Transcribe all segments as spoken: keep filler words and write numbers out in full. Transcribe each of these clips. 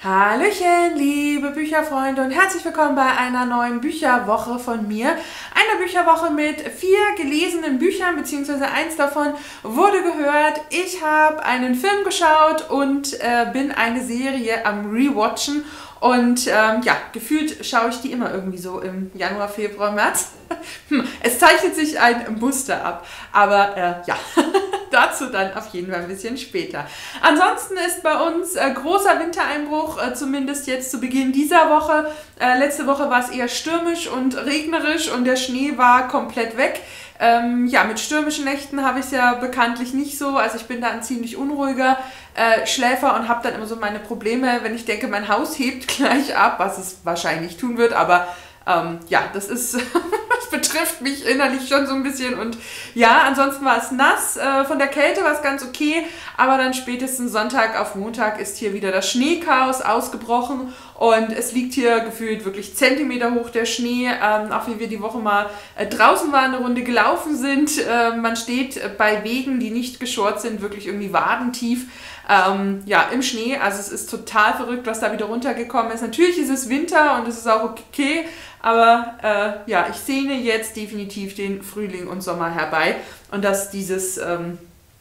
Hallöchen, liebe Bücherfreunde und herzlich willkommen bei einer neuen Bücherwoche von mir. Eine Bücherwoche mit vier gelesenen Büchern, beziehungsweise eins davon wurde gehört. Ich habe einen Film geschaut und äh, bin eine Serie am Rewatchen. Und ähm, ja, gefühlt schaue ich die immer irgendwie so im Januar, Februar, März. Es zeichnet sich ein Muster ab, aber äh, ja, dazu dann auf jeden Fall ein bisschen später. Ansonsten ist bei uns äh, großer Wintereinbruch, äh, zumindest jetzt zu Beginn dieser Woche. Äh, letzte Woche war es eher stürmisch und regnerisch und der Schnee war komplett weg. Ähm, ja, mit stürmischen Nächten habe ich es ja bekanntlich nicht so, also ich bin da ein ziemlich unruhiger äh, Schläfer und habe dann immer so meine Probleme, wenn ich denke, mein Haus hebt gleich ab, was es wahrscheinlich tun wird, aber ähm, ja, das ist, das betrifft mich innerlich schon so ein bisschen und ja, ansonsten war es nass, äh, von der Kälte war es ganz okay, aber dann spätestens Sonntag auf Montag ist hier wieder das Schneechaos ausgebrochen und es liegt hier gefühlt wirklich Zentimeter hoch der Schnee, ähm, auch wie wir die Woche mal äh, draußen waren, eine Runde gelaufen sind, äh, man steht äh, bei Wegen, die nicht geschort sind, wirklich irgendwie wadentief. Ähm, ja, im Schnee, also es ist total verrückt, was da wieder runtergekommen ist. Natürlich ist es Winter und es ist auch okay, aber äh, ja, ich sehne jetzt definitiv den Frühling und Sommer herbei und dass dieses ähm,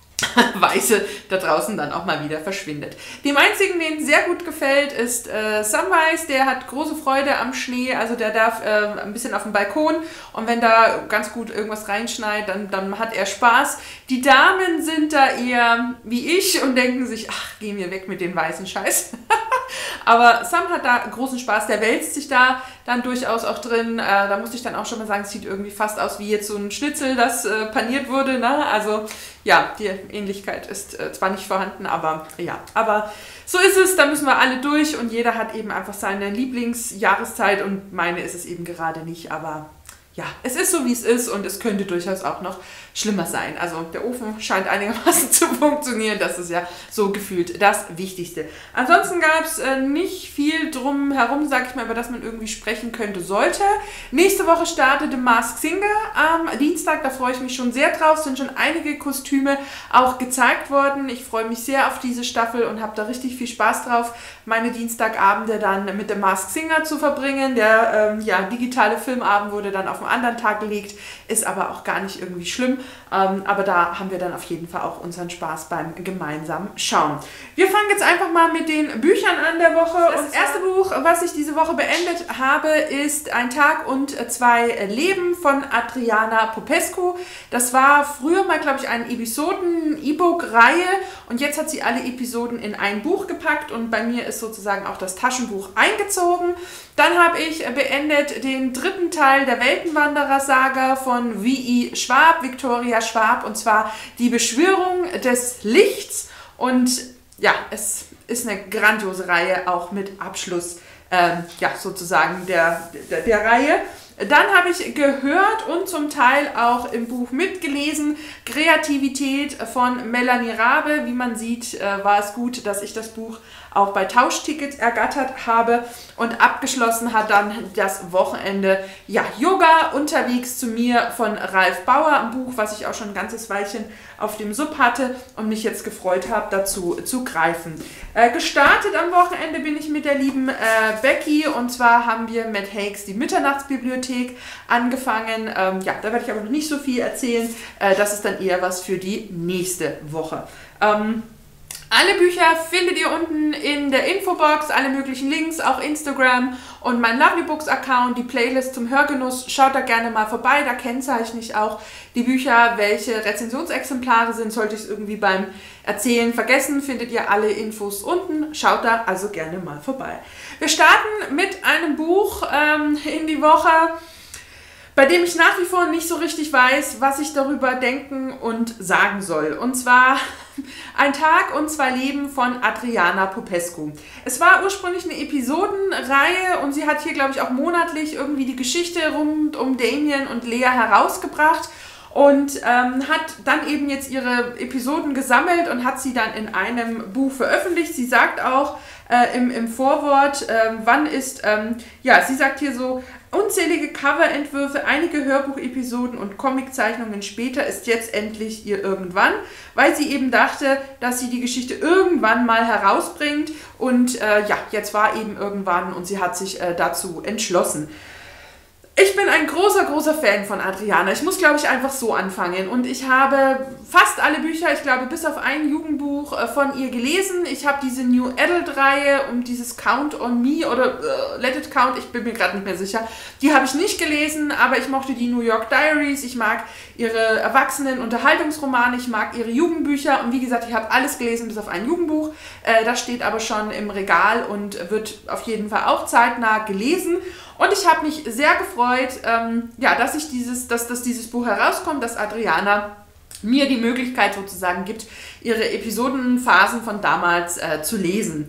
Weiße da draußen dann auch mal wieder verschwindet. Dem einzigen, den es sehr gut gefällt, ist äh, Sunrise. Der hat große Freude am Schnee, also der darf äh, ein bisschen auf dem Balkon und wenn da ganz gut irgendwas reinschneit, dann, dann hat er Spaß. Die Damen sind da eher wie ich und denken sich, ach, geh mir weg mit dem weißen Scheiß. Aber Sam hat da großen Spaß, der wälzt sich da dann durchaus auch drin. Äh, da musste ich dann auch schon mal sagen, es sieht irgendwie fast aus wie jetzt so ein Schnitzel, das äh, paniert wurde. Ne? Also ja, die Ähnlichkeit ist äh, zwar nicht vorhanden, aber ja, aber so ist es, da müssen wir alle durch und jeder hat eben einfach seine Lieblingsjahreszeit und meine ist es eben gerade nicht, aber ja, es ist so, wie es ist und es könnte durchaus auch noch schlimmer sein. Also der Ofen scheint einigermaßen zu funktionieren, das ist ja so gefühlt das Wichtigste. Ansonsten gab es äh, nicht viel drum herum, sag ich mal, über das man irgendwie sprechen könnte, sollte. Nächste Woche startet The Masked Singer am Dienstag, da freue ich mich schon sehr drauf, es sind schon einige Kostüme auch gezeigt worden. Ich freue mich sehr auf diese Staffel und habe da richtig viel Spaß drauf, meine Dienstagabende dann mit The Masked Singer zu verbringen. Der ähm, ja, digitale Filmabend wurde dann auf einen anderen Tag gelegt, ist aber auch gar nicht irgendwie schlimm. Ähm, aber da haben wir dann auf jeden Fall auch unseren Spaß beim gemeinsamen Schauen. Wir fangen jetzt einfach mal mit den Büchern an der Woche. Das erste Buch, was ich diese Woche beendet habe, ist Ein Tag und zwei Leben von Adriana Popescu. Das war früher mal, glaube ich, eine Episoden-E-Book-Reihe und jetzt hat sie alle Episoden in ein Buch gepackt und bei mir ist sozusagen auch das Taschenbuch eingezogen. Dann habe ich beendet den dritten Teil der Weltenwanderer-Saga von V E Schwab, Victoria Schwab, und zwar die Beschwörung des Lichts. Und ja, es ist eine grandiose Reihe, auch mit Abschluss ähm, ja, sozusagen der, der, der Reihe. Dann habe ich gehört und zum Teil auch im Buch mitgelesen, Kreativität von Melanie Rabe. Wie man sieht, äh, war es gut, dass ich das Buch auch bei Tauschtickets ergattert habe. Und abgeschlossen hat dann das Wochenende ja, Yoga unterwegs zu mir von Ralf Bauer, ein Buch, was ich auch schon ein ganzes Weilchen auf dem Sub hatte und mich jetzt gefreut habe, dazu zu greifen. Äh, gestartet am Wochenende bin ich mit der lieben äh, Becky und zwar haben wir mit Hakes die Mitternachtsbibliothek angefangen. Ähm, ja, da werde ich aber noch nicht so viel erzählen. Äh, das ist dann eher was für die nächste Woche. Ähm, Alle Bücher findet ihr unten in der Infobox, alle möglichen Links, auch Instagram und mein Lovely Books Account, die Playlist zum Hörgenuss. Schaut da gerne mal vorbei, da kennzeichne ich auch die Bücher, welche Rezensionsexemplare sind. Sollte ich es irgendwie beim Erzählen vergessen, findet ihr alle Infos unten. Schaut da also gerne mal vorbei. Wir starten mit einem Buch ähm, in die Woche, bei dem ich nach wie vor nicht so richtig weiß, was ich darüber denken und sagen soll. Und zwar Ein Tag und zwei Leben von Adriana Popescu. Es war ursprünglich eine Episodenreihe und sie hat hier, glaube ich, auch monatlich irgendwie die Geschichte rund um Damien und Lea herausgebracht und ähm, hat dann eben jetzt ihre Episoden gesammelt und hat sie dann in einem Buch veröffentlicht. Sie sagt auch äh, im, im Vorwort, äh, wann ist, ähm, ja, sie sagt hier so, unzählige Coverentwürfe, einige Hörbuchepisoden und Comiczeichnungen später ist jetzt endlich ihr Irgendwann, weil sie eben dachte, dass sie die Geschichte irgendwann mal herausbringt und äh, ja, jetzt war eben irgendwann und sie hat sich äh, dazu entschlossen. Ich bin ein großer, großer Fan von Adriana. Ich muss, glaube ich, einfach so anfangen. Und ich habe fast alle Bücher, ich glaube, bis auf ein Jugendbuch äh, von ihr gelesen. Ich habe diese New Adult-Reihe und dieses Count on Me oder uh, Let It Count, ich bin mir gerade nicht mehr sicher. Die habe ich nicht gelesen, aber ich mochte die New York Diaries. Ich mag ihre Erwachsenen-Unterhaltungsromane, ich mag ihre Jugendbücher. Und wie gesagt, ich habe alles gelesen, bis auf ein Jugendbuch. Äh, das steht aber schon im Regal und wird auf jeden Fall auch zeitnah gelesen. Und ich habe mich sehr gefreut, ähm, ja, dass, ich dieses, dass, dass dieses Buch herauskommt, dass Adriana mir die Möglichkeit sozusagen gibt, ihre Episodenphasen von damals äh, zu lesen.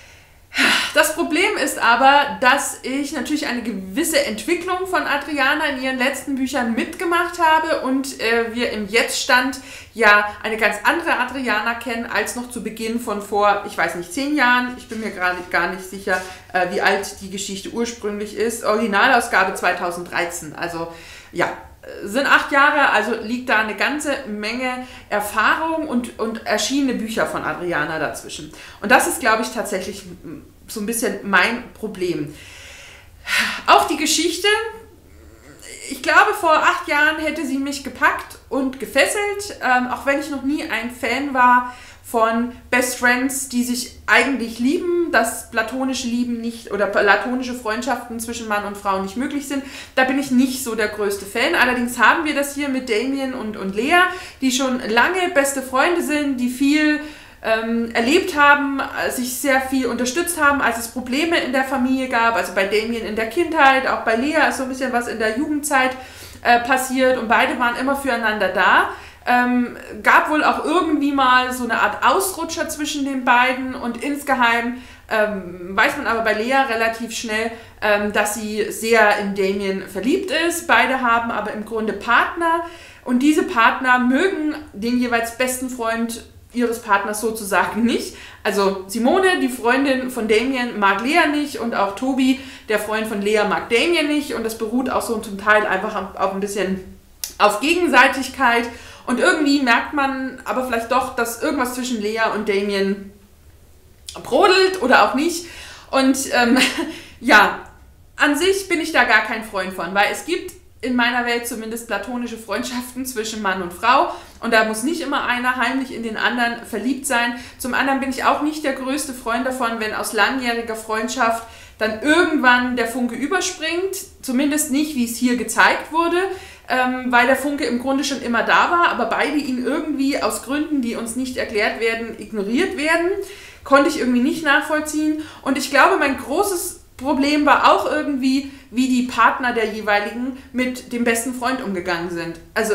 Das Problem ist aber, dass ich natürlich eine gewisse Entwicklung von Adriana in ihren letzten Büchern mitgemacht habe und äh, wir im Jetztstand ja eine ganz andere Adriana kennen als noch zu Beginn von vor, ich weiß nicht, zehn Jahren. Ich bin mir gerade gar nicht sicher, äh, wie alt die Geschichte ursprünglich ist. Originalausgabe zweitausenddreizehn, also ja, sind acht Jahre, also liegt da eine ganze Menge Erfahrung und, und erschienene Bücher von Adriana dazwischen. Und das ist, glaube ich, tatsächlich so ein bisschen mein Problem. Auch die Geschichte, ich glaube, vor acht Jahren hätte sie mich gepackt und gefesselt, ähm, auch wenn ich noch nie ein Fan war von Best Friends, die sich eigentlich lieben, dass platonische Lieben nicht oder platonische Freundschaften zwischen Mann und Frau nicht möglich sind. Da bin ich nicht so der größte Fan. Allerdings haben wir das hier mit Damien und, und Lea, die schon lange beste Freunde sind, die viel ähm, erlebt haben, sich sehr viel unterstützt haben, als es Probleme in der Familie gab. Also bei Damien in der Kindheit, auch bei Lea ist so ein bisschen was in der Jugendzeit äh, passiert und beide waren immer füreinander da. Ähm, gab wohl auch irgendwie mal so eine Art Ausrutscher zwischen den beiden und insgeheim ähm, weiß man aber bei Lea relativ schnell, ähm, dass sie sehr in Damien verliebt ist. Beide haben aber im Grunde Partner und diese Partner mögen den jeweils besten Freund ihres Partners sozusagen nicht. Also Simone, die Freundin von Damien, mag Lea nicht und auch Tobi, der Freund von Lea, mag Damien nicht und das beruht auch so zum Teil einfach auf ein bisschen auf Gegenseitigkeit. Und irgendwie merkt man aber vielleicht doch, dass irgendwas zwischen Lea und Damien brodelt oder auch nicht. Und ähm, ja, an sich bin ich da gar kein Freund von, weil es gibt in meiner Welt zumindest platonische Freundschaften zwischen Mann und Frau und da muss nicht immer einer heimlich in den anderen verliebt sein. Zum anderen bin ich auch nicht der größte Freund davon, wenn aus langjähriger Freundschaft dann irgendwann der Funke überspringt, zumindest nicht, wie es hier gezeigt wurde, ähm, weil der Funke im Grunde schon immer da war, aber beide ihn irgendwie aus Gründen, die uns nicht erklärt werden, ignoriert werden, konnte ich irgendwie nicht nachvollziehen. Und ich glaube, mein großes Problem war auch irgendwie, wie die Partner der jeweiligen mit dem besten Freund umgegangen sind. Also,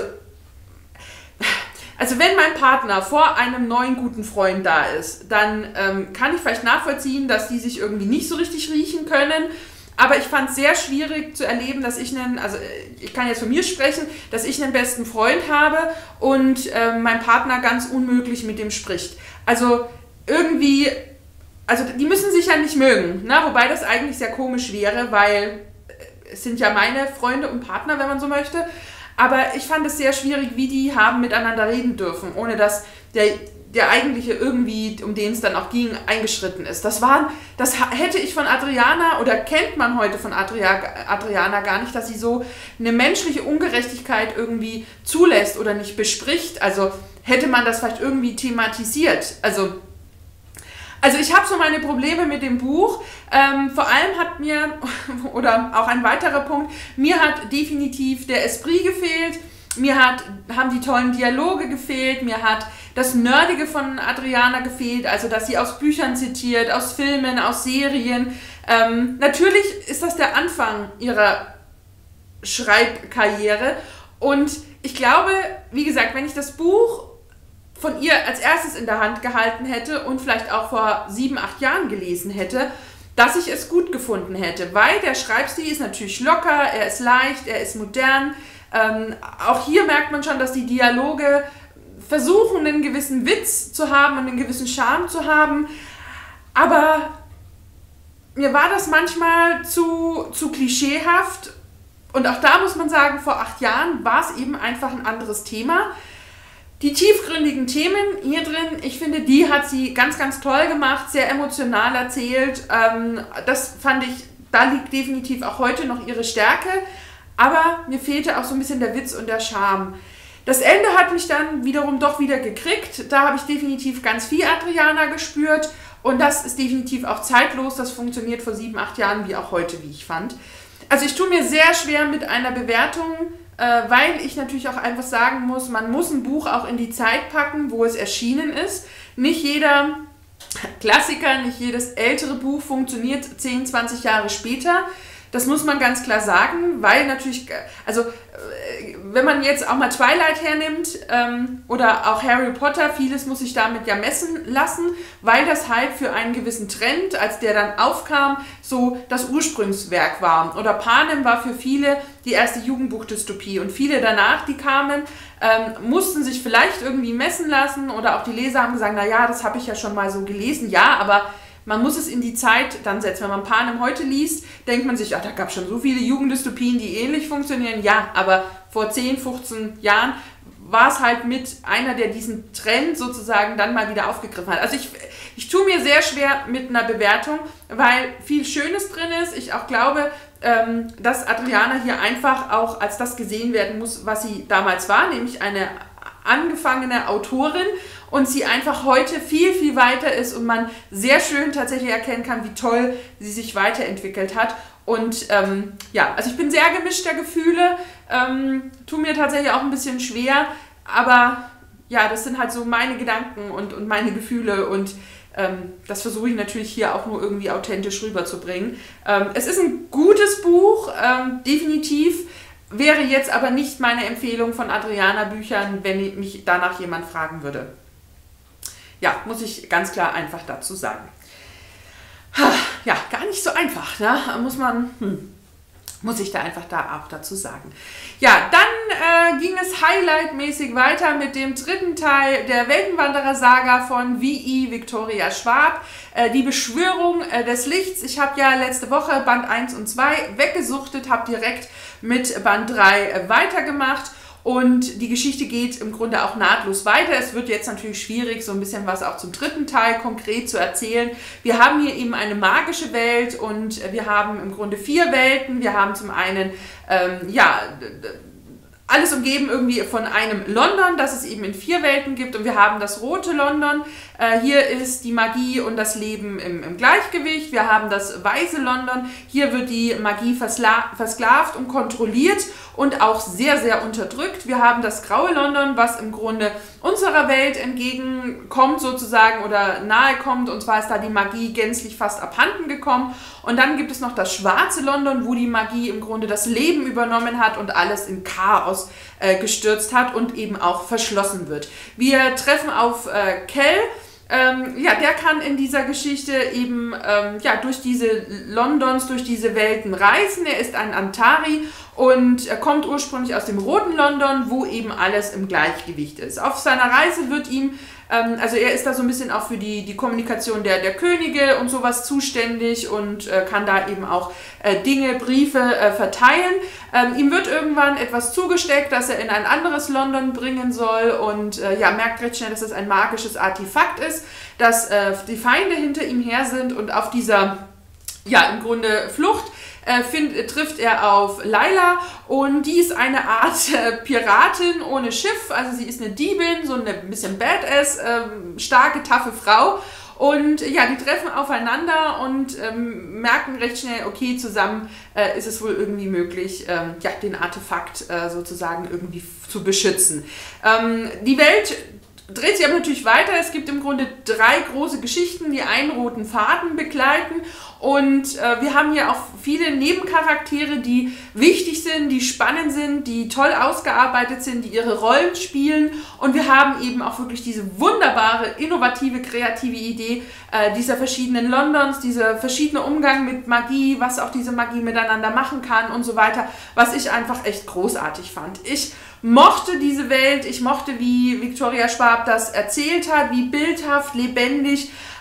also wenn mein Partner vor einem neuen guten Freund da ist, dann ähm, kann ich vielleicht nachvollziehen, dass die sich irgendwie nicht so richtig riechen können. Aber ich fand es sehr schwierig zu erleben, dass ich einen, also ich kann jetzt von mir sprechen, dass ich einen besten Freund habe und äh, mein Partner ganz unmöglich mit dem spricht. Also irgendwie, also die müssen sich ja nicht mögen, ne? Wobei das eigentlich sehr komisch wäre, weil es sind ja meine Freunde und Partner, wenn man so möchte. Aber ich fand es sehr schwierig, wie die haben miteinander reden dürfen, ohne dass der, der eigentliche irgendwie, um den es dann auch ging, eingeschritten ist. Das waren, das hätte ich von Adriana oder kennt man heute von Adria, Adriana gar nicht, dass sie so eine menschliche Ungerechtigkeit irgendwie zulässt oder nicht bespricht. Also hätte man das vielleicht irgendwie thematisiert. Also Also ich habe so meine Probleme mit dem Buch. Ähm, vor allem hat mir, oder auch ein weiterer Punkt, mir hat definitiv der Esprit gefehlt. Mir hat, haben die tollen Dialoge gefehlt. Mir hat das Nerdige von Adriana gefehlt. Also dass sie aus Büchern zitiert, aus Filmen, aus Serien. Ähm, natürlich ist das der Anfang ihrer Schreibkarriere. Und ich glaube, wie gesagt, wenn ich das Buch von ihr als erstes in der Hand gehalten hätte und vielleicht auch vor sieben, acht Jahren gelesen hätte, dass ich es gut gefunden hätte. Weil der Schreibstil ist natürlich locker, er ist leicht, er ist modern. Ähm, auch hier merkt man schon, dass die Dialoge versuchen, einen gewissen Witz zu haben und einen gewissen Charme zu haben. Aber mir war das manchmal zu, zu klischeehaft. Und auch da muss man sagen, vor acht Jahren war es eben einfach ein anderes Thema. Die tiefgründigen Themen hier drin, ich finde, die hat sie ganz, ganz toll gemacht, sehr emotional erzählt. Ähm, das fand ich, da liegt definitiv auch heute noch ihre Stärke. Aber mir fehlte auch so ein bisschen der Witz und der Charme. Das Ende hat mich dann wiederum doch wieder gekriegt. Da habe ich definitiv ganz viel Adriana gespürt. Und das ist definitiv auch zeitlos. Das funktioniert vor sieben, acht Jahren wie auch heute, wie ich fand. Also ich tue mir sehr schwer mit einer Bewertung, äh, weil ich natürlich auch einfach sagen muss, man muss ein Buch auch in die Zeit packen, wo es erschienen ist. Nicht jeder Klassiker, nicht jedes ältere Buch funktioniert zehn, zwanzig Jahre später. Das muss man ganz klar sagen, weil natürlich, also wenn man jetzt auch mal Twilight hernimmt ähm, oder auch Harry Potter, vieles muss sich damit ja messen lassen, weil das halt für einen gewissen Trend, als der dann aufkam, so das Ursprungswerk war. Oder Panem war für viele die erste Jugendbuchdystopie und viele danach, die kamen, ähm, mussten sich vielleicht irgendwie messen lassen oder auch die Leser haben gesagt, naja, das habe ich ja schon mal so gelesen, ja, aber man muss es in die Zeit dann setzen. Wenn man Panem heute liest, denkt man sich, ach, da gab es schon so viele Jugenddystopien, die ähnlich funktionieren. Ja, aber vor zehn, fünfzehn Jahren war es halt mit einer, der diesen Trend sozusagen dann mal wieder aufgegriffen hat. Also ich, ich tue mir sehr schwer mit einer Bewertung, weil viel Schönes drin ist. Ich auch glaube, ähm, dass Adriana hier einfach auch als das gesehen werden muss, was sie damals war, nämlich eine angefangene Autorin und sie einfach heute viel, viel weiter ist und man sehr schön tatsächlich erkennen kann, wie toll sie sich weiterentwickelt hat. Und ähm, ja, also ich bin sehr gemischter Gefühle, ähm, tue mir tatsächlich auch ein bisschen schwer, aber ja, das sind halt so meine Gedanken und, und meine Gefühle und ähm, das versuche ich natürlich hier auch nur irgendwie authentisch rüberzubringen. Ähm, es ist ein gutes Buch, ähm, definitiv. Wäre jetzt aber nicht meine Empfehlung von Adriana-Büchern, wenn mich danach jemand fragen würde. Ja, muss ich ganz klar einfach dazu sagen. Ja, gar nicht so einfach, ne? Muss man, hm, muss ich da einfach da auch dazu sagen. Ja, dann äh, ging es highlightmäßig weiter mit dem dritten Teil der Weltenwanderer-Saga von V E Victoria Schwab. Äh, die Beschwörung äh, des Lichts. Ich habe ja letzte Woche Band eins und zwei weggesuchtet, habe direkt mit Band drei äh, weitergemacht. Und die Geschichte geht im Grunde auch nahtlos weiter. Es wird jetzt natürlich schwierig, so ein bisschen was auch zum dritten Teil konkret zu erzählen. Wir haben hier eben eine magische Welt und wir haben im Grunde vier Welten. Wir haben zum einen, ähm, ja, alles umgeben irgendwie von einem London, das es eben in vier Welten gibt. Und wir haben das rote London. Äh, hier ist die Magie und das Leben im, im Gleichgewicht. Wir haben das weiße London. Hier wird die Magie versklavt und kontrolliert und auch sehr, sehr unterdrückt. Wir haben das graue London, was im Grunde unserer Welt entgegenkommt sozusagen oder nahe kommt. Und zwar ist da die Magie gänzlich fast abhanden gekommen. Und dann gibt es noch das schwarze London, wo die Magie im Grunde das Leben übernommen hat und alles in Chaos äh, gestürzt hat und eben auch verschlossen wird. Wir treffen auf äh, Kell. Ähm, ja, der kann in dieser Geschichte eben ähm, ja, durch diese Londons, durch diese Welten reisen. Er ist ein Antari und er kommt ursprünglich aus dem roten London, wo eben alles im Gleichgewicht ist. Auf seiner Reise wird ihm, ähm, also er ist da so ein bisschen auch für die, die Kommunikation der, der Könige und sowas zuständig und äh, kann da eben auch äh, Dinge, Briefe äh, verteilen. Ähm, ihm wird irgendwann etwas zugesteckt, das er in ein anderes London bringen soll und äh, ja, merkt recht schnell, dass es ein magisches Artefakt ist, dass äh, die Feinde hinter ihm her sind und auf dieser, ja, im Grunde Flucht Äh, find, äh, trifft er auf Laila und die ist eine Art äh, Piratin ohne Schiff, also sie ist eine Diebin, so eine bisschen Badass, äh, starke, taffe Frau und ja, die treffen aufeinander und ähm, merken recht schnell, okay, zusammen äh, ist es wohl irgendwie möglich, ähm, ja, den Artefakt äh, sozusagen irgendwie zu beschützen. Ähm, die Welt dreht sich aber natürlich weiter. Es gibt im Grunde drei große Geschichten, die einen roten Faden begleiten. Und äh, wir haben hier auch viele Nebencharaktere, die wichtig sind, die spannend sind, die toll ausgearbeitet sind, die ihre Rollen spielen. Und wir haben eben auch wirklich diese wunderbare, innovative, kreative Idee äh, dieser verschiedenen Londons, dieser verschiedene Umgang mit Magie, was auch diese Magie miteinander machen kann und so weiter, was ich einfach echt großartig fand. Ich mochte diese Welt, ich mochte, wie Victoria Schwab das erzählt hat, wie bildhaft, lebendig,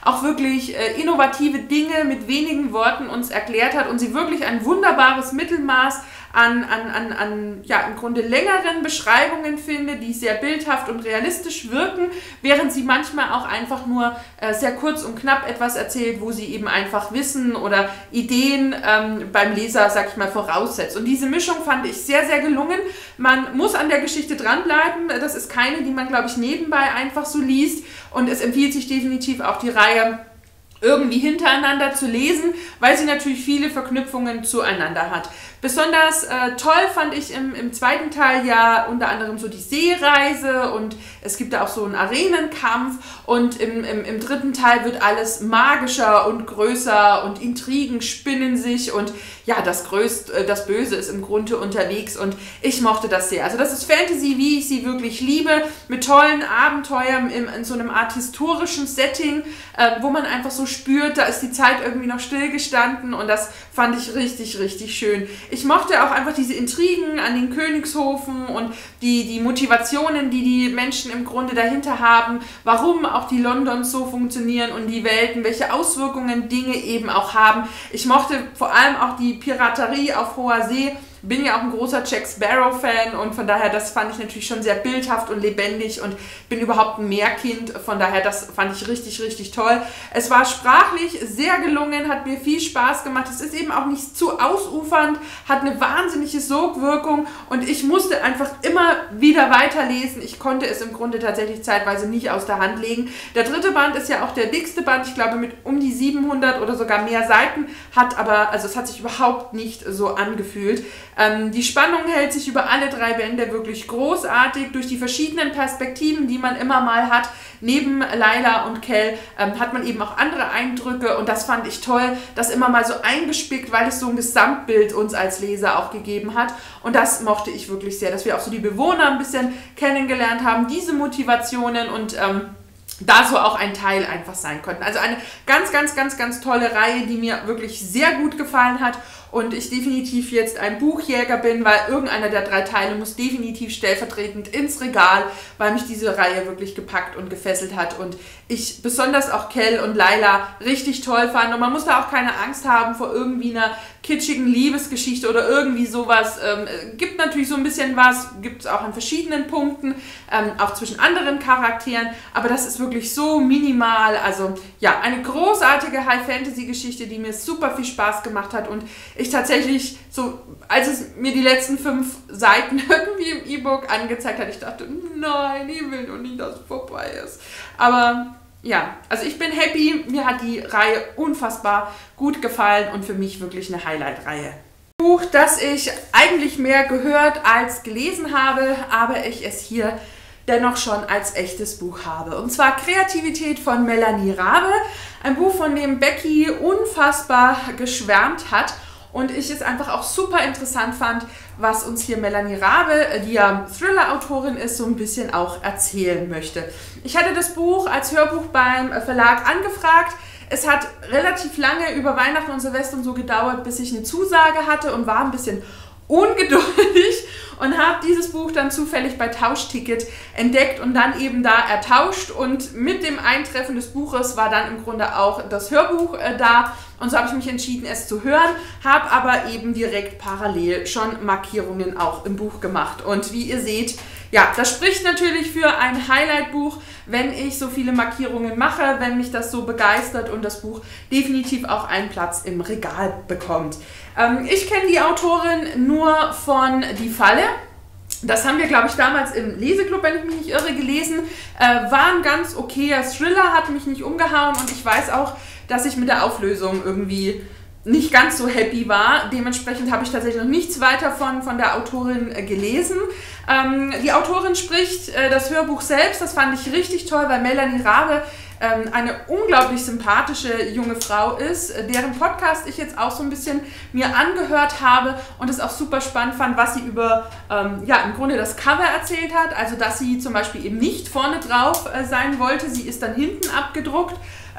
auch wirklich äh, innovative Dinge mit wenigen Worten uns erklärt hat und sie wirklich ein wunderbares Mittelmaß an, an, an, an ja, im Grunde längeren Beschreibungen finde, die sehr bildhaft und realistisch wirken, während sie manchmal auch einfach nur äh, sehr kurz und knapp etwas erzählt, wo sie eben einfach Wissen oder Ideen ähm, beim Leser, sag ich mal, voraussetzt. Und diese Mischung fand ich sehr, sehr gelungen. Man muss an der Geschichte dranbleiben. Das ist keine, die man, glaube ich, nebenbei einfach so liest. Und es empfiehlt sich definitiv auch die Reihe irgendwie hintereinander zu lesen, weil sie natürlich viele Verknüpfungen zueinander hat. Besonders äh, toll fand ich im, im zweiten Teil ja unter anderem so die Seereise und es gibt da auch so einen Arenenkampf und im, im, im dritten Teil wird alles magischer und größer und Intrigen spinnen sich und ja, das, Größt, äh, das Böse ist im Grunde unterwegs und ich mochte das sehr. Also das ist Fantasy, wie ich sie wirklich liebe, mit tollen Abenteuern in, in so einem Art historischen Setting, äh, wo man einfach so spürt, da ist die Zeit irgendwie noch stillgestanden und das fand ich richtig, richtig schön. Ich mochte auch einfach diese Intrigen an den Königshofen und die, die Motivationen, die die Menschen im Grunde dahinter haben, warum auch die Londons so funktionieren und die Welten, welche Auswirkungen Dinge eben auch haben. Ich mochte vor allem auch die Piraterie auf hoher See. Bin ja auch ein großer Jack Sparrow-Fan und von daher, das fand ich natürlich schon sehr bildhaft und lebendig und bin überhaupt ein Meerkind, von daher, das fand ich richtig, richtig toll. Es war sprachlich sehr gelungen, hat mir viel Spaß gemacht, es ist eben auch nicht zu ausufernd, hat eine wahnsinnige Sogwirkung und ich musste einfach immer wieder weiterlesen. Ich konnte es im Grunde tatsächlich zeitweise nicht aus der Hand legen. Der dritte Band ist ja auch der dickste Band, ich glaube mit um die siebenhundert oder sogar mehr Seiten, hat aber, also es hat sich überhaupt nicht so angefühlt. Ähm, die Spannung hält sich über alle drei Bände wirklich großartig. Durch die verschiedenen Perspektiven, die man immer mal hat, neben Laila und Kell, ähm, hat man eben auch andere Eindrücke und das fand ich toll, das immer mal so eingespickt, weil es so ein Gesamtbild uns als Leser auch gegeben hat und das mochte ich wirklich sehr, dass wir auch so die Bewohner ein bisschen kennengelernt haben, diese Motivationen und ähm, da so auch ein Teil einfach sein konnten. Also eine ganz, ganz, ganz, ganz tolle Reihe, die mir wirklich sehr gut gefallen hat und ich definitiv jetzt ein Buchjäger bin, weil irgendeiner der drei Teile muss definitiv stellvertretend ins Regal, weil mich diese Reihe wirklich gepackt und gefesselt hat und ich besonders auch Kell und Laila richtig toll fand und man muss da auch keine Angst haben vor irgendwie einer kitschigen Liebesgeschichte oder irgendwie sowas. Ähm, gibt natürlich so ein bisschen was, gibt es auch an verschiedenen Punkten, ähm, auch zwischen anderen Charakteren, aber das ist wirklich so minimal, also ja, eine großartige High-Fantasy-Geschichte, die mir super viel Spaß gemacht hat und ich tatsächlich so, als es mir die letzten fünf Seiten irgendwie im E-Book angezeigt hat, ich dachte, nein, ich will nur nicht, dass es vorbei ist. Aber ja, also ich bin happy, mir hat die Reihe unfassbar gut gefallen und für mich wirklich eine Highlight-Reihe. Buch, das ich eigentlich mehr gehört als gelesen habe, aber ich es hier dennoch schon als echtes Buch habe. Und zwar Kreativität von Melanie Rabe, ein Buch, von dem Becky unfassbar geschwärmt hat. Und ich es einfach auch super interessant fand, was uns hier Melanie Rabe, die ja Thriller-Autorin ist, so ein bisschen auch erzählen möchte. Ich hatte das Buch als Hörbuch beim Verlag angefragt. Es hat relativ lange über Weihnachten und Silvester und so gedauert, bis ich eine Zusage hatte und war ein bisschen ungeduldig und habe dieses Buch dann zufällig bei Tauschticket entdeckt und dann eben da ertauscht und mit dem Eintreffen des Buches war dann im Grunde auch das Hörbuch äh, da und so habe ich mich entschieden, es zu hören, habe aber eben direkt parallel schon Markierungen auch im Buch gemacht und wie ihr seht, ja, das spricht natürlich für ein Highlight-Buch, wenn ich so viele Markierungen mache, wenn mich das so begeistert und das Buch definitiv auch einen Platz im Regal bekommt. Ähm, ich kenne die Autorin nur von Die Falle. Das haben wir, glaube ich, damals im Leseklub, wenn ich mich nicht irre, gelesen. Äh, war ein ganz okayer Thriller, hat mich nicht umgehauen und ich weiß auch, dass ich mit der Auflösung irgendwie nicht ganz so happy war. Dementsprechend habe ich tatsächlich noch nichts weiter von, von der Autorin äh, gelesen. Ähm, die Autorin spricht äh, das Hörbuch selbst, das fand ich richtig toll, weil Melanie Rabe ähm, eine unglaublich sympathische junge Frau ist, äh, deren Podcast ich jetzt auch so ein bisschen mir angehört habe und es auch super spannend fand, was sie über ähm, ja, im Grunde das Cover erzählt hat, also dass sie zum Beispiel eben nicht vorne drauf äh, sein wollte, sie ist dann hinten abgedruckt.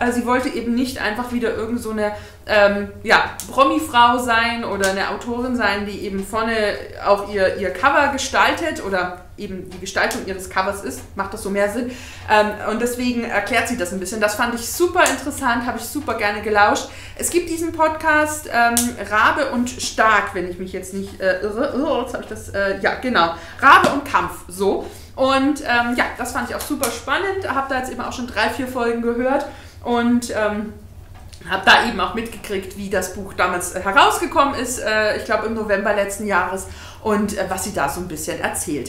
Also sie wollte eben nicht einfach wieder irgend so eine ähm, ja, Promi-Frau sein oder eine Autorin sein, die eben vorne auch ihr, ihr Cover gestaltet oder eben die Gestaltung ihres Covers ist, macht das so mehr Sinn. Ähm, und deswegen erklärt sie das ein bisschen. Das fand ich super interessant, habe ich super gerne gelauscht. Es gibt diesen Podcast ähm, Rabe und Stark, wenn ich mich jetzt nicht äh, irre. Oh, jetzt habe ich das, äh, ja genau, Rabe und Kampf, so. Und ähm, ja, das fand ich auch super spannend, habe da jetzt eben auch schon drei, vier Folgen gehört und ähm, habe da eben auch mitgekriegt, wie das Buch damals äh, herausgekommen ist, äh, ich glaube im November letzten Jahres und äh, was sie da so ein bisschen erzählt.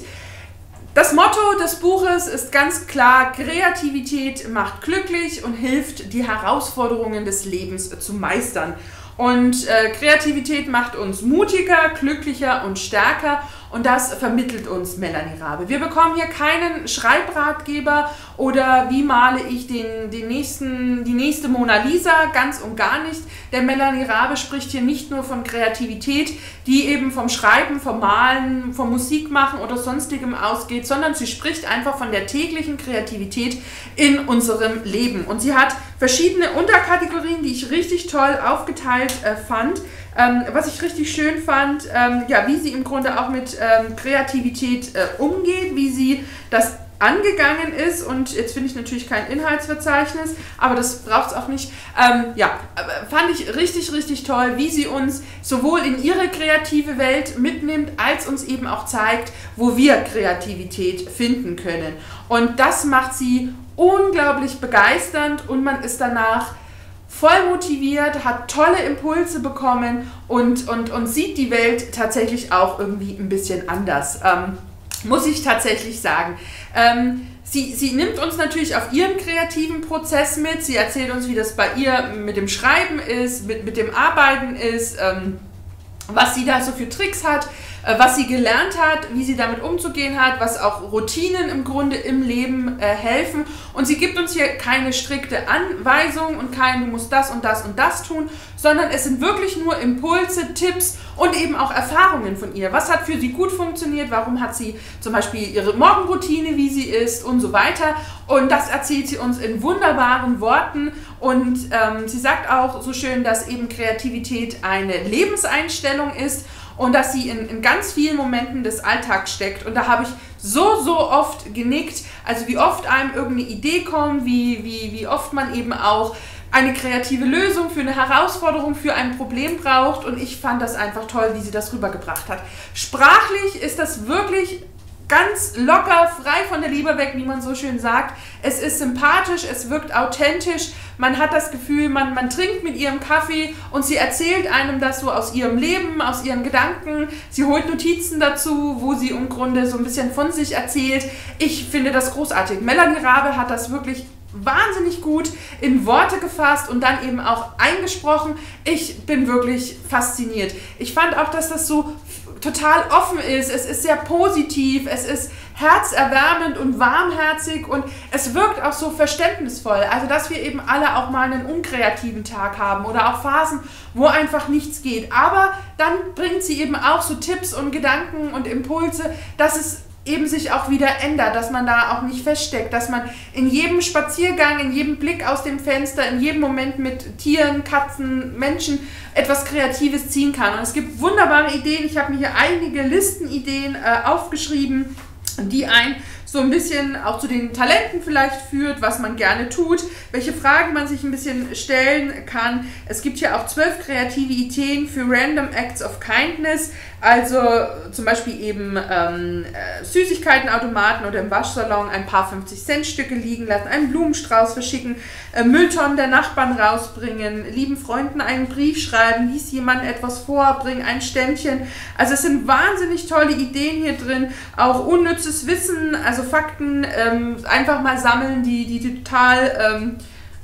Das Motto des Buches ist ganz klar: Kreativität macht glücklich und hilft, die Herausforderungen des Lebens zu meistern. Und äh, Kreativität macht uns mutiger, glücklicher und stärker und das vermittelt uns Melanie Rabe. Wir bekommen hier keinen Schreibratgeber oder wie male ich den, den nächsten, die nächste Mona Lisa, ganz und gar nicht. Denn Melanie Rabe spricht hier nicht nur von Kreativität, die eben vom Schreiben, vom Malen, vom Musikmachen oder sonstigem ausgeht, sondern sie spricht einfach von der täglichen Kreativität in unserem Leben. Und sie hat verschiedene Unterkategorien, die ich richtig toll aufgeteilt äh, fand. Ähm, was ich richtig schön fand, ähm, ja, wie sie im Grunde auch mit ähm, Kreativität äh, umgeht, wie sie das angegangen ist, und jetzt finde ich natürlich kein Inhaltsverzeichnis, aber das braucht es auch nicht. Ähm, ja, fand ich richtig, richtig toll, wie sie uns sowohl in ihre kreative Welt mitnimmt, als uns eben auch zeigt, wo wir Kreativität finden können. Und das macht sie unglaublich begeisternd und man ist danach voll motiviert, hat tolle Impulse bekommen und, und, und sieht die Welt tatsächlich auch irgendwie ein bisschen anders. Ähm, muss ich tatsächlich sagen. Ähm, sie, sie nimmt uns natürlich auf ihren kreativen Prozess mit. Sie erzählt uns, wie das bei ihr mit dem Schreiben ist, mit, mit dem Arbeiten ist, ähm, was sie da so für Tricks hat, äh, was sie gelernt hat, wie sie damit umzugehen hat, was auch Routinen im Grunde im Leben äh, helfen. Und sie gibt uns hier keine strikte Anweisung und kein, du musst das und das und das tun, sondern es sind wirklich nur Impulse, Tipps und eben auch Erfahrungen von ihr. Was hat für sie gut funktioniert, warum hat sie zum Beispiel ihre Morgenroutine, wie sie ist und so weiter. Und das erzählt sie uns in wunderbaren Worten. Und ähm, sie sagt auch so schön, dass eben Kreativität eine Lebenseinstellung ist und dass sie in, in ganz vielen Momenten des Alltags steckt. Und da habe ich so, so oft genickt, also wie oft einem irgendeine Idee kommt, wie, wie, wie oft man eben auch eine kreative Lösung für eine Herausforderung, für ein Problem braucht. Und ich fand das einfach toll, wie sie das rübergebracht hat. Sprachlich ist das wirklich ganz locker, frei von der Leber weg, wie man so schön sagt. Es ist sympathisch, es wirkt authentisch. Man hat das Gefühl, man, man trinkt mit ihrem Kaffee und sie erzählt einem das so aus ihrem Leben, aus ihren Gedanken. Sie holt Notizen dazu, wo sie im Grunde so ein bisschen von sich erzählt. Ich finde das großartig. Melanie Rabe hat das wirklich wahnsinnig gut in Worte gefasst und dann eben auch eingesprochen. Ich bin wirklich fasziniert. Ich fand auch, dass das so total offen ist. Es ist sehr positiv, es ist herzerwärmend und warmherzig und es wirkt auch so verständnisvoll. Also, dass wir eben alle auch mal einen unkreativen Tag haben oder auch Phasen, wo einfach nichts geht. Aber dann bringt sie eben auch so Tipps und Gedanken und Impulse, dass es eben sich auch wieder ändert, dass man da auch nicht feststeckt, dass man in jedem Spaziergang, in jedem Blick aus dem Fenster, in jedem Moment mit Tieren, Katzen, Menschen etwas Kreatives ziehen kann. Und es gibt wunderbare Ideen. Ich habe mir hier einige Listenideen äh, aufgeschrieben, die ein so ein bisschen auch zu den Talenten vielleicht führt, was man gerne tut, welche Fragen man sich ein bisschen stellen kann. Es gibt hier auch zwölf kreative Ideen für Random Acts of Kindness, also zum Beispiel eben ähm, Süßigkeitenautomaten oder im Waschsalon ein paar fünfzig Cent Stücke liegen lassen, einen Blumenstrauß verschicken, äh, Mülltonnen der Nachbarn rausbringen, lieben Freunden einen Brief schreiben, lies jemandem etwas vor, bring ein Ständchen. Also es sind wahnsinnig tolle Ideen hier drin, auch unnützes Wissen, also Fakten ähm, einfach mal sammeln, die, die total ähm,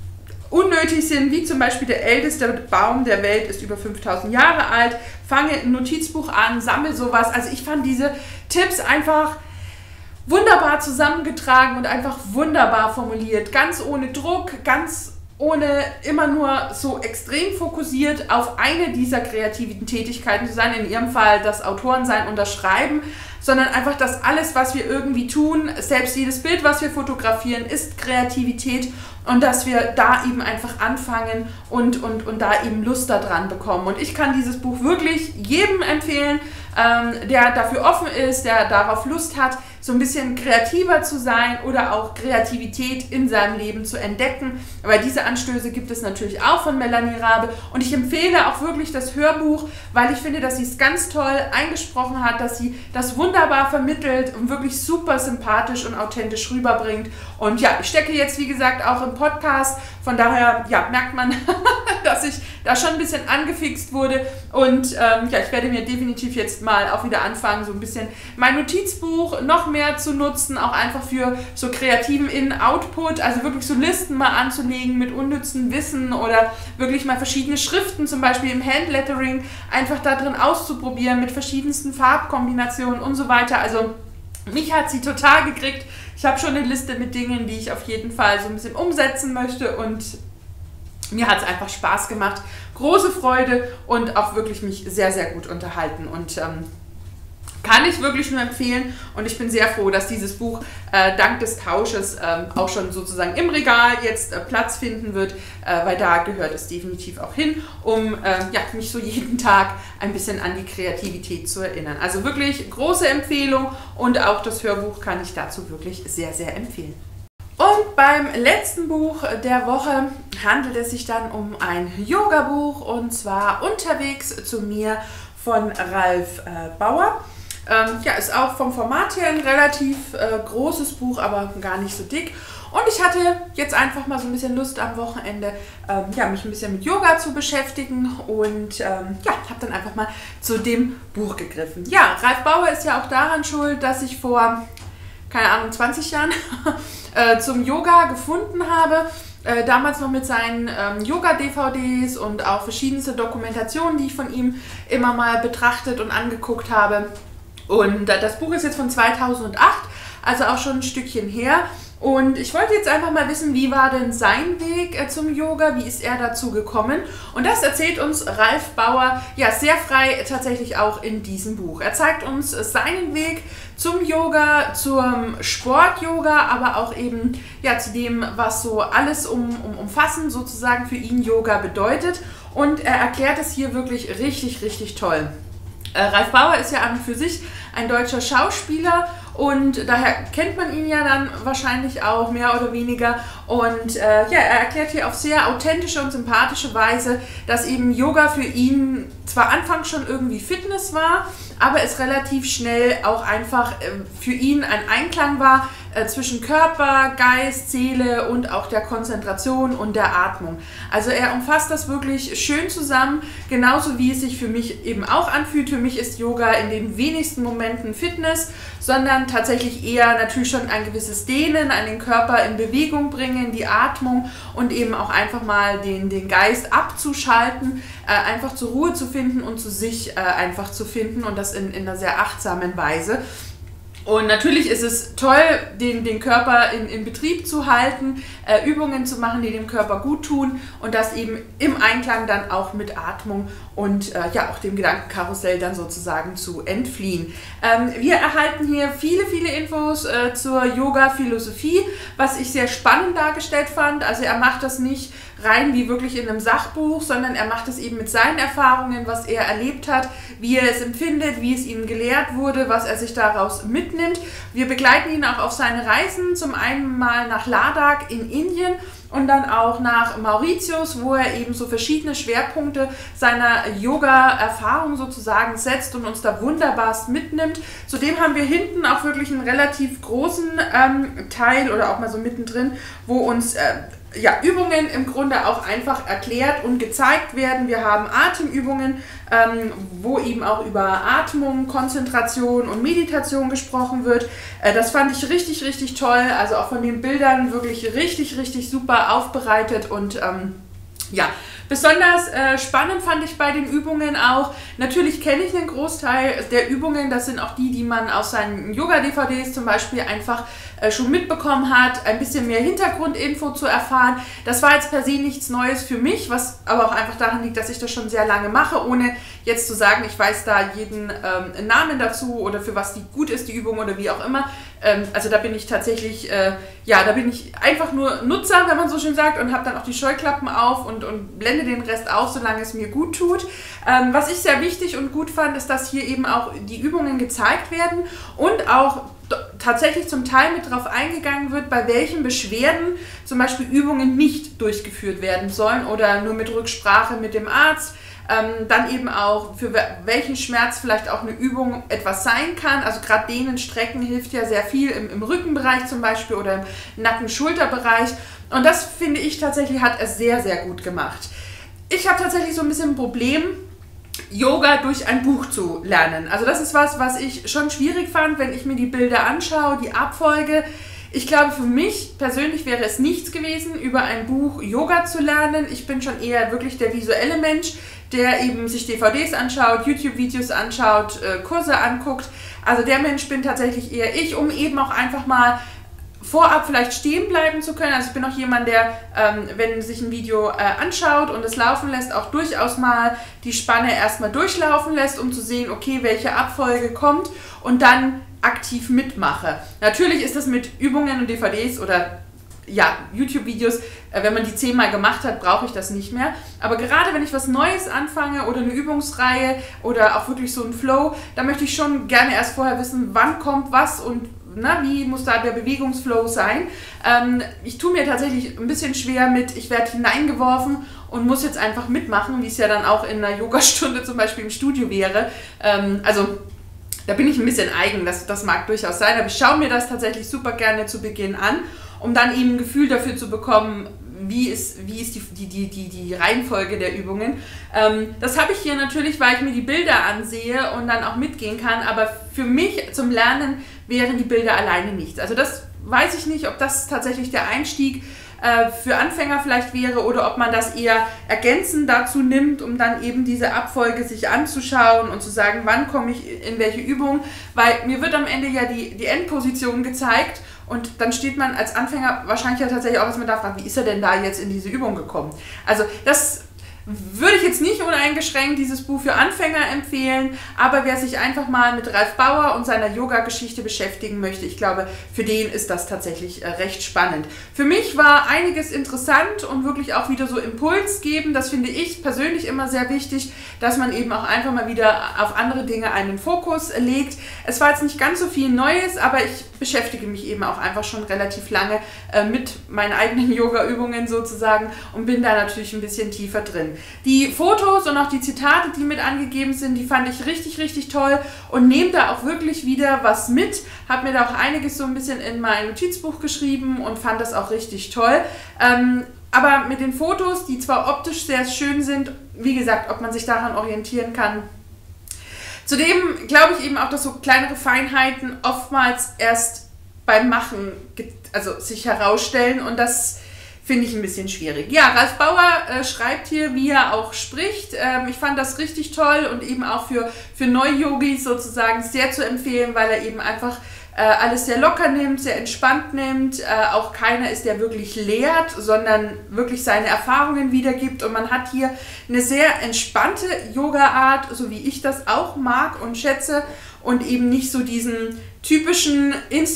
unnötig sind, wie zum Beispiel der älteste Baum der Welt ist über fünftausend Jahre alt. Fange ein Notizbuch an, sammle sowas. Also ich fand diese Tipps einfach wunderbar zusammengetragen und einfach wunderbar formuliert. Ganz ohne Druck, ganz ohne immer nur so extrem fokussiert auf eine dieser kreativen Tätigkeiten zu sein, in ihrem Fall das Autorensein und das Schreiben, sondern einfach, dass alles, was wir irgendwie tun, selbst jedes Bild, was wir fotografieren, ist Kreativität. und dass wir da eben einfach anfangen und, und, und da eben Lust daran bekommen. Und ich kann dieses Buch wirklich jedem empfehlen, ähm, der dafür offen ist, der darauf Lust hat, so ein bisschen kreativer zu sein oder auch Kreativität in seinem Leben zu entdecken. Aber diese Anstöße gibt es natürlich auch von Melanie Rabe. Und ich empfehle auch wirklich das Hörbuch, weil ich finde, dass sie es ganz toll eingesprochen hat, dass sie das wunderbar vermittelt und wirklich super sympathisch und authentisch rüberbringt. Und ja, ich stecke jetzt, wie gesagt, auch im Podcast. Von daher ja, merkt man, dass ich da schon ein bisschen angefixt wurde. Und ähm, ja, ich werde mir definitiv jetzt mal auch wieder anfangen, so ein bisschen mein Notizbuch noch mehr zu nutzen, auch einfach für so kreativen In-Output, also wirklich so Listen mal anzulegen mit unnützen Wissen oder wirklich mal verschiedene Schriften, zum Beispiel im Handlettering, einfach da drin auszuprobieren mit verschiedensten Farbkombinationen und so weiter. Also mich hat sie total gekriegt. Ich habe schon eine Liste mit Dingen, die ich auf jeden Fall so ein bisschen umsetzen möchte, und mir hat es einfach Spaß gemacht, große Freude und auch wirklich mich sehr, sehr gut unterhalten, und ähm, kann ich wirklich nur empfehlen, und ich bin sehr froh, dass dieses Buch äh, dank des Tausches äh, auch schon sozusagen im Regal jetzt äh, Platz finden wird, äh, weil da gehört es definitiv auch hin, um äh, ja, mich so jeden Tag ein bisschen an die Kreativität zu erinnern. Also wirklich große Empfehlung, und auch das Hörbuch kann ich dazu wirklich sehr, sehr empfehlen. Und beim letzten Buch der Woche handelt es sich dann um ein Yoga-Buch, und zwar Unterwegs zu mir von Ralf äh, Bauer. Ähm, ja, ist auch vom Format her ein relativ äh, großes Buch, aber gar nicht so dick. Und ich hatte jetzt einfach mal so ein bisschen Lust am Wochenende, ähm, ja, mich ein bisschen mit Yoga zu beschäftigen, und ähm, ja, habe dann einfach mal zu dem Buch gegriffen. Ja, Ralf Bauer ist ja auch daran schuld, dass ich vor, keine Ahnung, zwanzig Jahren äh, zum Yoga gefunden habe. Äh, damals noch mit seinen ähm, Yoga-D V Ds und auch verschiedenste Dokumentationen, die ich von ihm immer mal betrachtet und angeguckt habe. Und äh, das Buch ist jetzt von zweitausendacht, also auch schon ein Stückchen her. Und ich wollte jetzt einfach mal wissen, wie war denn sein Weg äh, zum Yoga, wie ist er dazu gekommen? Und das erzählt uns Ralf Bauer ja sehr frei tatsächlich auch in diesem Buch. Er zeigt uns äh, seinen Weg zum Yoga, zum Sport-Yoga, aber auch eben ja, zu dem, was so alles um, um, umfassend sozusagen für ihn Yoga bedeutet. Und er erklärt es hier wirklich richtig, richtig toll. Äh, Ralf Bauer ist ja an und für sich ein deutscher Schauspieler, und daher kennt man ihn ja dann wahrscheinlich auch mehr oder weniger. Und äh, ja, er erklärt hier auf sehr authentische und sympathische Weise, dass eben Yoga für ihn zwar anfangs schon irgendwie Fitness war, aber es relativ schnell auch einfach äh, für ihn ein Einklang war äh, zwischen Körper, Geist, Seele und auch der Konzentration und der Atmung. Also er umfasst das wirklich schön zusammen, genauso wie es sich für mich eben auch anfühlt. Für mich ist Yoga in den wenigsten Momenten Fitness, sondern tatsächlich eher natürlich schon ein gewisses Dehnen, an den Körper in Bewegung bringen, die Atmung, und eben auch einfach mal den, den Geist abzuschalten, äh, einfach zur Ruhe zu finden und zu sich äh, einfach zu finden, und das in, in einer sehr achtsamen Weise. Und natürlich ist es toll, den, den Körper in, in Betrieb zu halten, äh, Übungen zu machen, die dem Körper gut tun, und das eben im Einklang dann auch mit Atmung und äh, ja auch dem Gedankenkarussell dann sozusagen zu entfliehen. Ähm, wir erhalten hier viele, viele Infos äh, zur Yoga-Philosophie, was ich sehr spannend dargestellt fand. Also er macht das nicht rein wie wirklich in einem Sachbuch, sondern er macht es eben mit seinen Erfahrungen, was er erlebt hat, wie er es empfindet, wie es ihm gelehrt wurde, was er sich daraus mitnimmt. Wir begleiten ihn auch auf seine Reisen, zum einen mal nach Ladakh in Indien und dann auch nach Mauritius, wo er eben so verschiedene Schwerpunkte seiner Yoga-Erfahrung sozusagen setzt und uns da wunderbarst mitnimmt. Zudem haben wir hinten auch wirklich einen relativ großen ähm, Teil oder auch mal so mittendrin, wo uns äh, ja, Übungen im Grunde auch einfach erklärt und gezeigt werden. Wir haben Atemübungen, ähm, wo eben auch über Atmung, Konzentration und Meditation gesprochen wird. Äh, das fand ich richtig, richtig toll. Also auch von den Bildern wirklich richtig, richtig super aufbereitet und ähm, ja, Besonders äh, spannend fand ich bei den Übungen auch, natürlich kenne ich einen Großteil der Übungen, das sind auch die, die man aus seinen Yoga-D V Ds zum Beispiel einfach äh, schon mitbekommen hat, ein bisschen mehr Hintergrundinfo zu erfahren. Das war jetzt per se nichts Neues für mich, was aber auch einfach daran liegt, dass ich das schon sehr lange mache, ohne jetzt zu sagen, ich weiß da jeden ähm, Namen dazu oder für was die gut ist, die Übung oder wie auch immer. Ähm, also da bin ich tatsächlich, äh, ja, da bin ich einfach nur Nutzer, wenn man so schön sagt, und habe dann auch die Scheuklappen auf und, und blende den Rest aus, solange es mir gut tut. Ähm, was ich sehr wichtig und gut fand, ist, dass hier eben auch die Übungen gezeigt werden und auch tatsächlich zum Teil mit darauf eingegangen wird, bei welchen Beschwerden zum Beispiel Übungen nicht durchgeführt werden sollen oder nur mit Rücksprache mit dem Arzt. Ähm, dann eben auch, für welchen Schmerz vielleicht auch eine Übung etwas sein kann. Also gerade dehnen, strecken hilft ja sehr viel im, im Rückenbereich zum Beispiel oder im Nacken-Schulterbereich. Und das, finde ich, tatsächlich hat er sehr, sehr gut gemacht. Ich habe tatsächlich so ein bisschen ein Problem, Yoga durch ein Buch zu lernen. Also das ist was, was ich schon schwierig fand, wenn ich mir die Bilder anschaue, die Abfolge. Ich glaube, für mich persönlich wäre es nichts gewesen, über ein Buch Yoga zu lernen. Ich bin schon eher wirklich der visuelle Mensch, der eben sich D V Ds anschaut, YouTube-Videos anschaut, äh, Kurse anguckt. Also der Mensch bin tatsächlich eher ich, um eben auch einfach mal vorab vielleicht stehen bleiben zu können. Also ich bin auch jemand, der, ähm, wenn sich ein Video äh, anschaut und es laufen lässt, auch durchaus mal die Spanne erstmal durchlaufen lässt, um zu sehen, okay, welche Abfolge kommt und dann aktiv mitmache. Natürlich ist das mit Übungen und D V Ds oder ja, YouTube-Videos, äh, wenn man die zehnmal gemacht hat, brauche ich das nicht mehr. Aber gerade wenn ich was Neues anfange oder eine Übungsreihe oder auch wirklich so ein Flow, da möchte ich schon gerne erst vorher wissen, wann kommt was und na, wie muss da der Bewegungsflow sein. Ähm, ich tue mir tatsächlich ein bisschen schwer mit, ich werde hineingeworfen und muss jetzt einfach mitmachen, wie es ja dann auch in einer Yogastunde zum Beispiel im Studio wäre. Ähm, also da bin ich ein bisschen eigen, das, das mag durchaus sein, aber ich schaue mir das tatsächlich super gerne zu Beginn an, um dann eben ein Gefühl dafür zu bekommen, wie ist, wie ist die, die, die, die, die Reihenfolge der Übungen. Ähm, das habe ich hier natürlich, weil ich mir die Bilder ansehe und dann auch mitgehen kann, aber für mich zum Lernen wären die Bilder alleine nichts. Also das weiß ich nicht, ob das tatsächlich der Einstieg äh, für Anfänger vielleicht wäre oder ob man das eher ergänzend dazu nimmt, um dann eben diese Abfolge sich anzuschauen und zu sagen, wann komme ich in welche Übung, weil mir wird am Ende ja die, die Endposition gezeigt. Und dann steht man als Anfänger wahrscheinlich ja tatsächlich auch erstmal da fragen, wie ist er denn da jetzt in diese Übung gekommen? Also das würde ich jetzt nicht uneingeschränkt dieses Buch für Anfänger empfehlen, aber wer sich einfach mal mit Ralf Bauer und seiner Yoga-Geschichte beschäftigen möchte, ich glaube, für den ist das tatsächlich recht spannend. Für mich war einiges interessant und wirklich auch wieder so Impuls geben. Das finde ich persönlich immer sehr wichtig, dass man eben auch einfach mal wieder auf andere Dinge einen Fokus legt. Es war jetzt nicht ganz so viel Neues, aber ich beschäftige mich eben auch einfach schon relativ lange äh, mit meinen eigenen Yoga-Übungen sozusagen und bin da natürlich ein bisschen tiefer drin. Die Fotos und auch die Zitate, die mit angegeben sind, die fand ich richtig, richtig toll und nehme da auch wirklich wieder was mit. Habe mir da auch einiges so ein bisschen in mein Notizbuch geschrieben und fand das auch richtig toll. Ähm, aber mit den Fotos, die zwar optisch sehr schön sind, wie gesagt, ob man sich daran orientieren kann. Zudem glaube ich eben auch, dass so kleinere Feinheiten oftmals erst beim Machen also sich herausstellen und das finde ich ein bisschen schwierig. Ja, Ralf Bauer äh, schreibt hier, wie er auch spricht. Ähm, ich fand das richtig toll und eben auch für, für Neu-Yogis sozusagen sehr zu empfehlen, weil er eben einfach äh, alles sehr locker nimmt, sehr entspannt nimmt. Äh, auch keiner ist, der wirklich lehrt, sondern wirklich seine Erfahrungen wiedergibt. Und man hat hier eine sehr entspannte Yoga-Art, so wie ich das auch mag und schätze. Und eben nicht so diesen typischen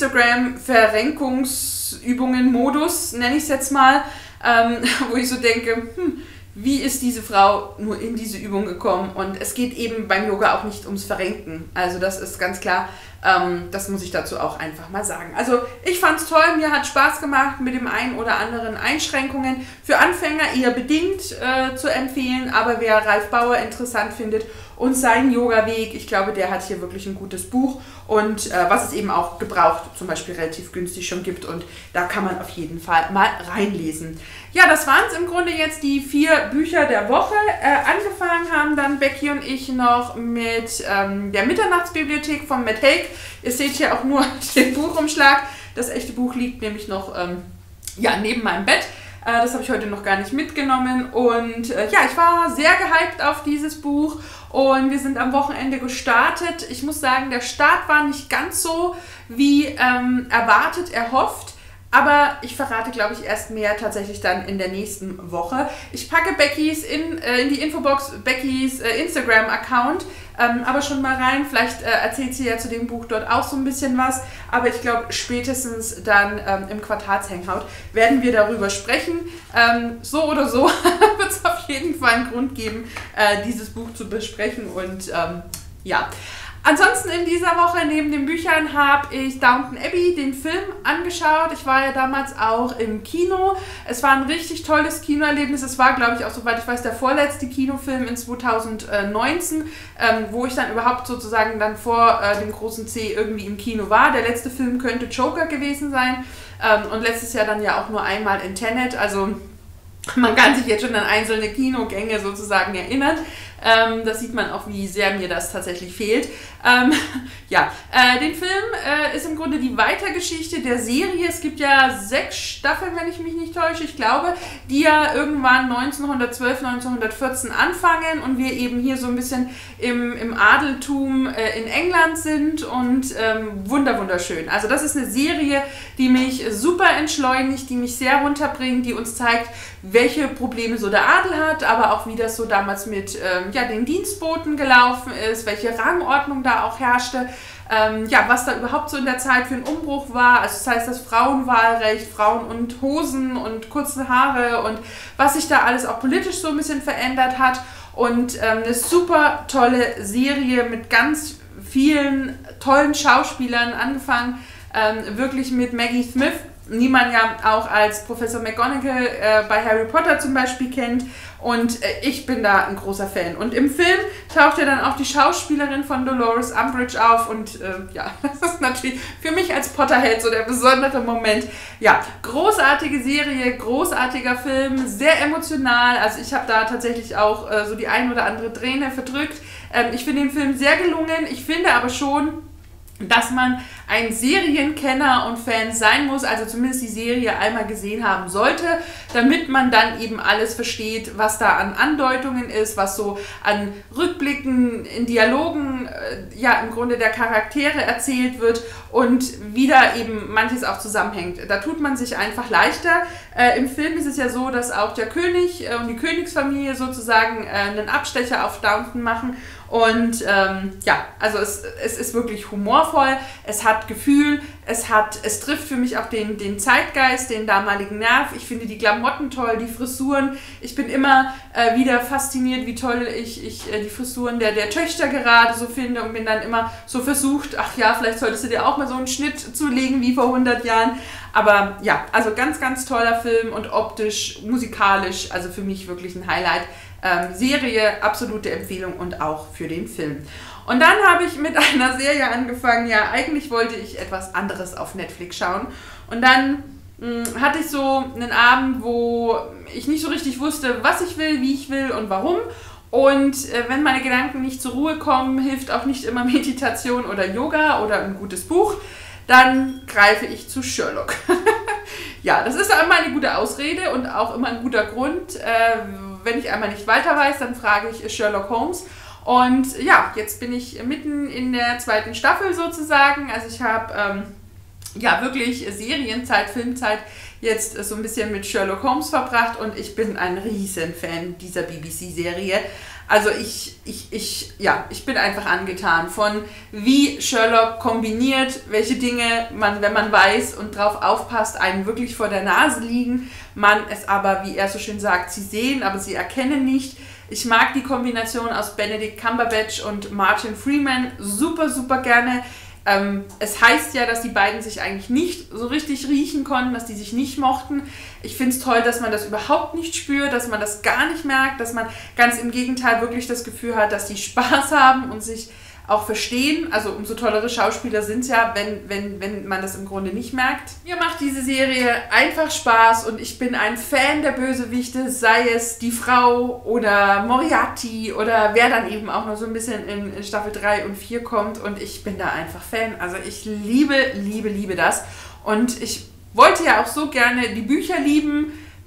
Instagram-Verrenkungsübungen-Modus, nenne ich es jetzt mal, ähm, wo ich so denke, hm, wie ist diese Frau nur in diese Übung gekommen? Und es geht eben beim Yoga auch nicht ums Verrenken. Also das ist ganz klar, ähm, das muss ich dazu auch einfach mal sagen. Also ich fand es toll, mir hat Spaß gemacht mit dem einen oder anderen Einschränkungen. Für Anfänger eher bedingt äh, zu empfehlen, aber wer Ralf Bauer interessant findet und seinen Yoga-Weg, ich glaube, der hat hier wirklich ein gutes Buch und äh, was es eben auch gebraucht, zum Beispiel relativ günstig schon gibt und da kann man auf jeden Fall mal reinlesen. Ja, das waren es im Grunde jetzt die vier Bücher der Woche. Äh, angefangen haben dann Becky und ich noch mit ähm, der Mitternachtsbibliothek von Matt Haig. Ihr seht hier auch nur den Buchumschlag. Das echte Buch liegt nämlich noch ähm, ja, neben meinem Bett. Äh, das habe ich heute noch gar nicht mitgenommen. Und äh, ja, ich war sehr gehypt auf dieses Buch und wir sind am Wochenende gestartet. Ich muss sagen, der Start war nicht ganz so wie ähm, erwartet, erhofft. Aber ich verrate, glaube ich, erst mehr tatsächlich dann in der nächsten Woche. Ich packe Beckys in, äh, in die Infobox, Beckys äh, Instagram-Account, ähm, aber schon mal rein. Vielleicht äh, erzählt sie ja zu dem Buch dort auch so ein bisschen was. Aber ich glaube, spätestens dann ähm, im Quartals-Hangout werden wir darüber sprechen. Ähm, so oder so wird es auf jeden Fall einen Grund geben, äh, dieses Buch zu besprechen. Und ähm, ja... Ansonsten in dieser Woche neben den Büchern habe ich Downton Abbey, den Film, angeschaut. Ich war ja damals auch im Kino. Es war ein richtig tolles Kinoerlebnis. Es war, glaube ich, auch soweit ich weiß, der vorletzte Kinofilm in zweitausendneunzehn, ähm, wo ich dann überhaupt sozusagen dann vor äh, dem großen C irgendwie im Kino war. Der letzte Film könnte Joker gewesen sein ähm, und letztes Jahr dann ja auch nur einmal in Tenet. Also man kann sich jetzt schon an einzelne Kinogänge sozusagen erinnern. Ähm, das sieht man auch, wie sehr mir das tatsächlich fehlt. Ähm, ja, äh, den Film äh, ist im Grunde die Weitergeschichte der Serie. Es gibt ja sechs Staffeln, wenn ich mich nicht täusche, ich glaube, die ja irgendwann neunzehnhundertzwölf, neunzehnhundertvierzehn anfangen und wir eben hier so ein bisschen im, im Adeltum äh, in England sind und ähm, wunder wunderschön. Also das ist eine Serie, die mich super entschleunigt, die mich sehr runterbringt, die uns zeigt, welche Probleme so der Adel hat, aber auch wie das so damals mit ähm, ja, den Dienstboten gelaufen ist, welche Rangordnung da auch herrschte, ähm, ja, was da überhaupt so in der Zeit für ein Umbruch war, also das heißt das Frauenwahlrecht, Frauen und Hosen und kurze Haare und was sich da alles auch politisch so ein bisschen verändert hat und ähm, eine super tolle Serie mit ganz vielen tollen Schauspielern, angefangen ähm, wirklich mit Maggie Smith, die man ja auch als Professor McGonagall äh, bei Harry Potter zum Beispiel kennt. Und äh, ich bin da ein großer Fan. Und im Film taucht ja dann auch die Schauspielerin von Dolores Umbridge auf. Und äh, ja, das ist natürlich für mich als Potterhead so der besondere Moment. Ja, großartige Serie, großartiger Film, sehr emotional. Also ich habe da tatsächlich auch äh, so die ein oder andere Träne verdrückt. Ähm, ich finde den Film sehr gelungen. Ich finde aber schon, dass man ein Serienkenner und Fan sein muss, also zumindest die Serie einmal gesehen haben sollte, damit man dann eben alles versteht, was da an Andeutungen ist, was so an Rückblicken in Dialogen, äh, ja im Grunde der Charaktere erzählt wird und wie da eben manches auch zusammenhängt. Da tut man sich einfach leichter. Äh, im Film ist es ja so, dass auch der König äh, und die Königsfamilie sozusagen äh, einen Abstecher auf Downton machen. Und ähm, ja, also es, es ist wirklich humorvoll, es hat Gefühl, es, hat, es trifft für mich auch den, den Zeitgeist, den damaligen Nerv. Ich finde die Klamotten toll, die Frisuren. Ich bin immer äh, wieder fasziniert, wie toll ich, ich äh, die Frisuren der, der Töchter gerade so finde und bin dann immer so versucht, ach ja, vielleicht solltest du dir auch mal so einen Schnitt zulegen wie vor hundert Jahren. Aber ja, also ganz, ganz toller Film und optisch, musikalisch, also für mich wirklich ein Highlight. Ähm, Serie, absolute Empfehlung und auch für den Film. Und dann habe ich mit einer Serie angefangen, ja, eigentlich wollte ich etwas anderes auf Netflix schauen. Und dann mh, hatte ich so einen Abend, wo ich nicht so richtig wusste, was ich will, wie ich will und warum. Und äh, wenn meine Gedanken nicht zur Ruhe kommen, hilft auch nicht immer Meditation oder Yoga oder ein gutes Buch. Dann greife ich zu Sherlock. Ja, das ist immer eine gute Ausrede und auch immer ein guter Grund. Äh, wenn ich einmal nicht weiter weiß, dann frage ich Sherlock Holmes. Und ja, jetzt bin ich mitten in der zweiten Staffel sozusagen. Also ich habe ähm, ja wirklich Serienzeit, Filmzeit jetzt so ein bisschen mit Sherlock Holmes verbracht und ich bin ein riesen Fan dieser B B C-Serie. Also ich, ich, ich, ja, ich bin einfach angetan von, wie Sherlock kombiniert, welche Dinge man, wenn man weiß und drauf aufpasst, einem wirklich vor der Nase liegen, man es aber, wie er so schön sagt, sie sehen, aber sie erkennen nicht. Ich mag die Kombination aus Benedict Cumberbatch und Martin Freeman super, super gerne. Ähm, es heißt ja, dass die beiden sich eigentlich nicht so richtig riechen konnten, dass die sich nicht mochten. Ich finde es toll, dass man das überhaupt nicht spürt, dass man das gar nicht merkt, dass man ganz im Gegenteil wirklich das Gefühl hat, dass die Spaß haben und sich auch verstehen. Also umso tollere Schauspieler sind es ja, wenn, wenn, wenn man das im Grunde nicht merkt. Mir macht diese Serie einfach Spaß und ich bin ein Fan der Bösewichte, sei es die Frau oder Moriarty oder wer dann eben auch noch so ein bisschen in, in Staffel drei und vier kommt und ich bin da einfach Fan. Also ich liebe, liebe, liebe das und ich wollte ja auch so gerne die Bücher lieben,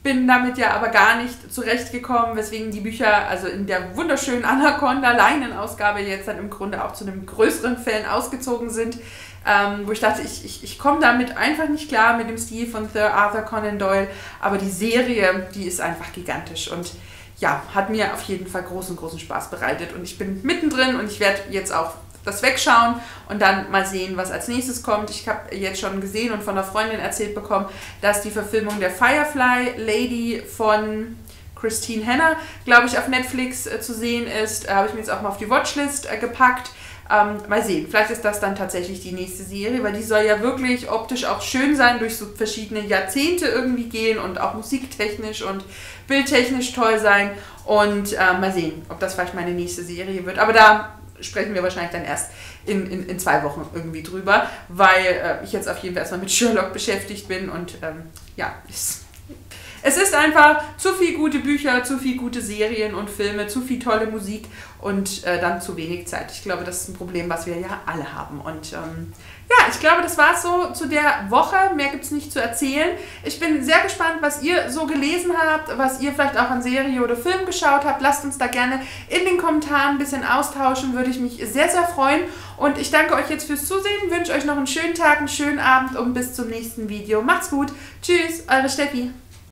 bin damit ja aber gar nicht zurechtgekommen, weswegen die Bücher, also in der wunderschönen Anaconda-Leinenausgabe jetzt dann im Grunde auch zu einem größeren Fan ausgezogen sind, ähm, wo ich dachte, ich, ich, ich komme damit einfach nicht klar mit dem Stil von Sir Arthur Conan Doyle, aber die Serie, die ist einfach gigantisch und ja, hat mir auf jeden Fall großen, großen Spaß bereitet und ich bin mittendrin und ich werde jetzt auch das wegschauen und dann mal sehen, was als nächstes kommt. Ich habe jetzt schon gesehen und von einer Freundin erzählt bekommen, dass die Verfilmung der Firefly Lady von Christine Hanna, glaube ich, auf Netflix äh, zu sehen ist. Äh, habe ich mir jetzt auch mal auf die Watchlist äh, gepackt. Ähm, mal sehen, vielleicht ist das dann tatsächlich die nächste Serie, weil die soll ja wirklich optisch auch schön sein, durch so verschiedene Jahrzehnte irgendwie gehen und auch musiktechnisch und bildtechnisch toll sein. Und äh, mal sehen, ob das vielleicht meine nächste Serie wird. Aber da sprechen wir wahrscheinlich dann erst in, in, in zwei Wochen irgendwie drüber, weil äh, ich jetzt auf jeden Fall erstmal mit Sherlock beschäftigt bin und ähm, ja, es, es ist einfach zu viel gute Bücher, zu viel gute Serien und Filme, zu viel tolle Musik und äh, dann zu wenig Zeit. Ich glaube, das ist ein Problem, was wir ja alle haben und ähm, ja, ich glaube, das war es so zu der Woche. Mehr gibt es nicht zu erzählen. Ich bin sehr gespannt, was ihr so gelesen habt, was ihr vielleicht auch an Serie oder Film geschaut habt. Lasst uns da gerne in den Kommentaren ein bisschen austauschen, würde ich mich sehr, sehr freuen. Und ich danke euch jetzt fürs Zusehen, wünsche euch noch einen schönen Tag, einen schönen Abend und bis zum nächsten Video. Macht's gut. Tschüss, eure Steffi.